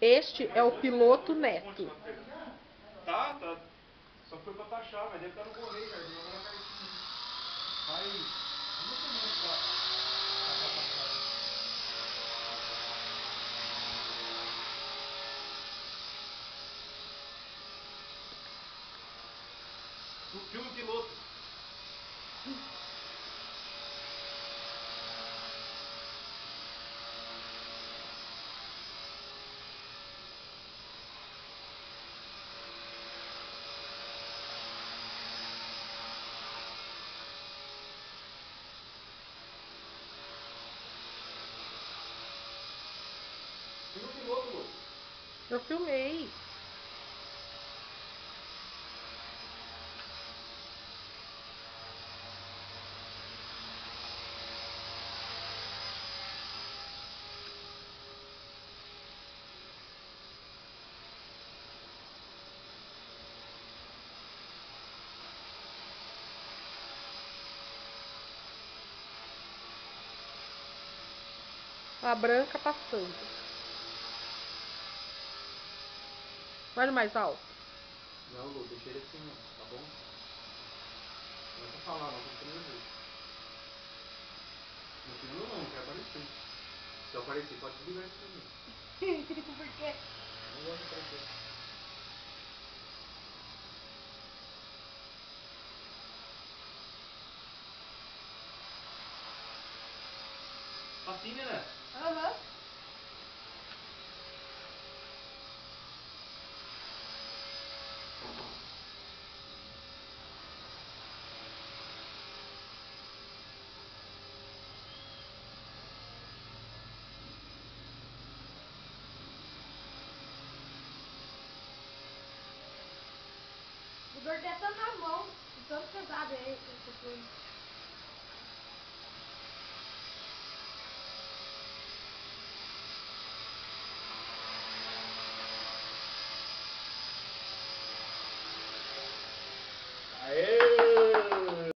Este é o piloto Neto. Tá. Só foi pra taxar, mas deve estar no correio, cara. Vou jogar na cartinha. Faz uma semana pra taxar. O filme piloto. Filme piloto, Lu. Eu filmei. A branca passando. Vai no mais alto. Não, Lu, deixa ele assim, ó, tá bom? Não é pra falar, não, tô nervoso. No filme não quer aparecer. Se eu aparecer, pode desligar isso também. Por quê? Não gosto de aparecer. Assim, né? Aham. O dor até tá na mão, de tanto pesado é esse.